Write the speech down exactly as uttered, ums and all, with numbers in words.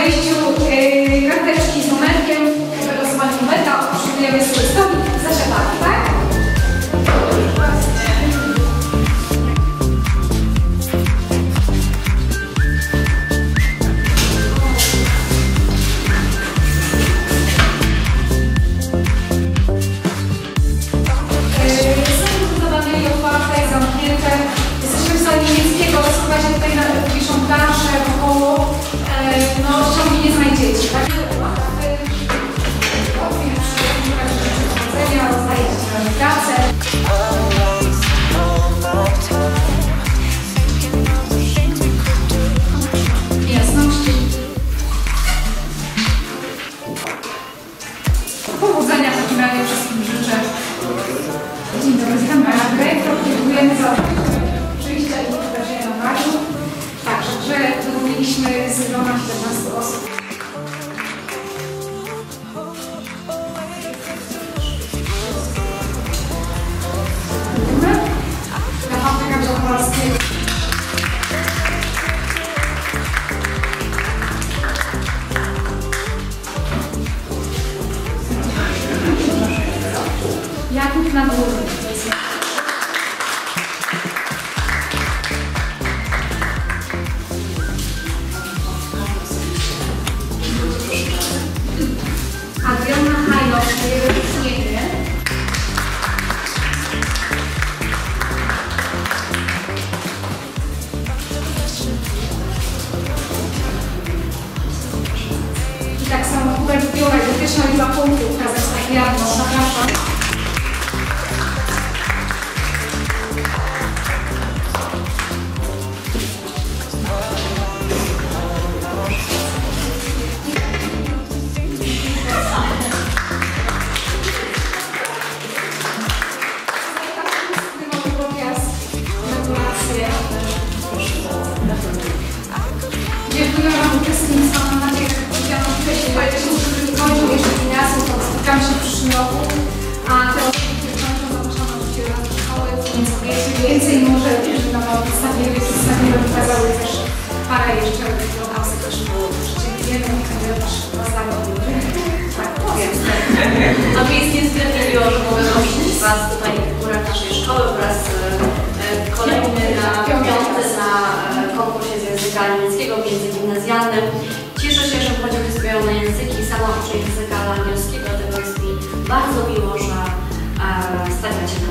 wejściu yy, karteczki z numerkiem, po wylosowaniu numerka otrzymujemy swój stolik z zaczepami, tak? Jesteśmy w sali niemieckiego, słuchajcie, tutaj na, piszą plansze wokoło, e, no ściągi nie znajdziecie, tak? Rozdajecie pracę. Jasności. Powodzenia w takim razie wszystkim życzę. Dzień dobry, z kamerą. Dziękujemy za przyjście i wydarzenia na radiu. Także, że wyłoniliśmy z grona siedemnastu osób. Na Patryka Kowalskiego. Jakub na górę. Adriana Hajno, jej wyróżnienie. I tak samo Hubert Biurek, wytyczna liczba punktów, Kazachstan Jarno, zapraszam. Dziękuję Wam uczestnictwo, mam nadzieję, że powiedziałam wcześniej, bo jeszcze nie kończą jeszcze gimnazjum, to spotkamy się w przyszłym roku, a te osoby, które kończą, zapraszam oczywiście raz do szkoły, więc wiecie więcej, może na przedstawienie przedstawienie wykazały też parę jeszcze odnosek do szkoły. Dziękujemy i będę też Was zawodził. Tak, powiem. A mi jest niezwykle miło, że mogę gościć Was tutaj w górach naszej szkoły po raz kolejny na piąty na konkursie z języka niemieckiego w języku gimnazjalnym. Cieszę się, że wchodzimy sobie na języki, sama uczę języka angielskiego, dlatego jest mi bardzo miło, że e, stawiacie